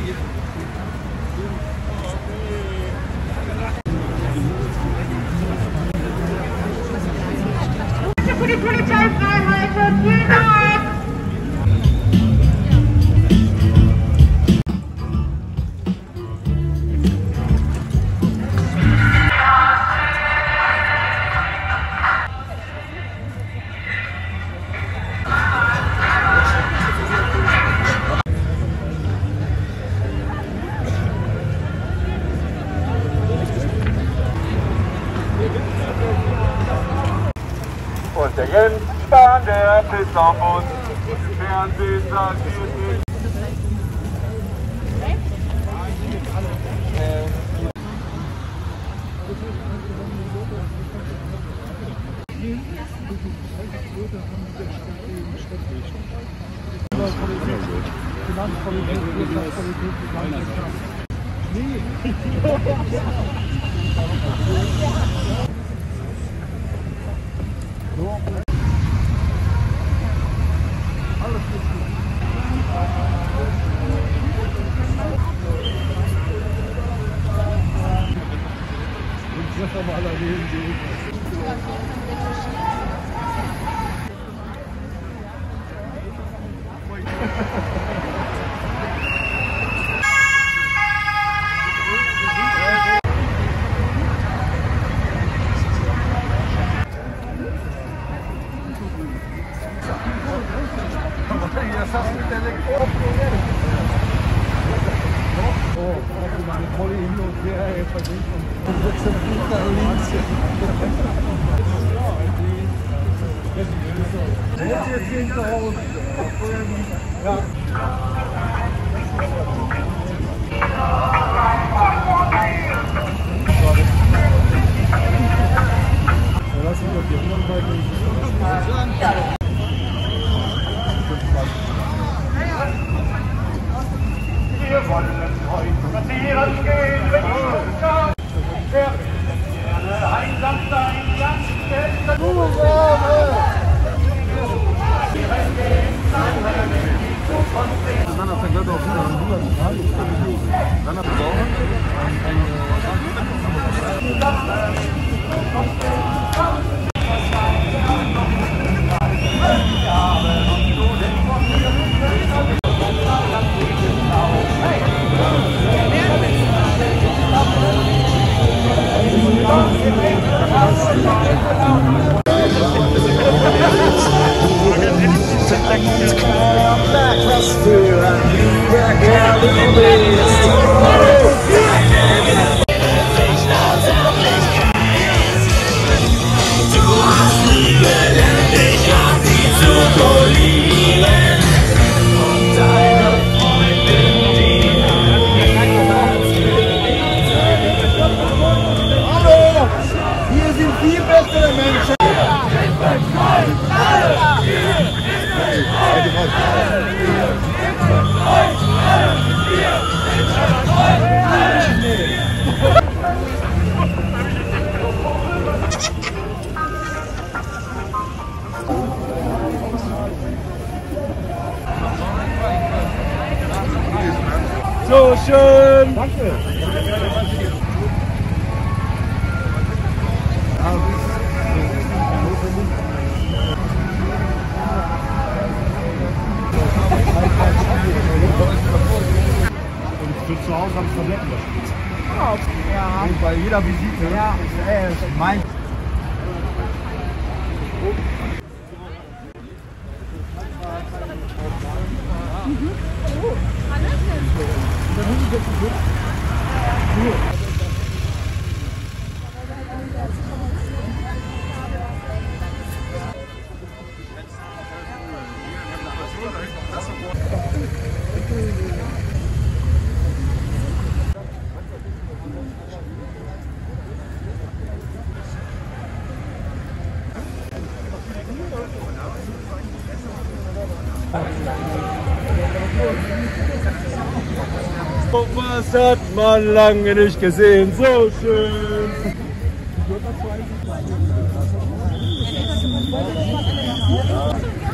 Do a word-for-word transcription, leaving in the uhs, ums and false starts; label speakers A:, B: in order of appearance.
A: Für die Polizeifreiheit, vielen Dank!
B: Und der Jens Spahn, der pisst auf uns. Fernsehen sagt wir nicht. Wir wollen heute spazieren gehen, wenn die Stunde kommt. Wir würden gerne einsam sein, ganz fest.
C: Dann hat er gerade auf hundert Grad. Dann hat
B: So schön!
C: Danke! Und für zu Hause habe ich Tabletten gespielt.
A: Ja.
C: Und bei jeder Visite.
A: Ja.
C: Ey, mein.
B: Was hat man lange nicht gesehen, so schön!
A: Ja.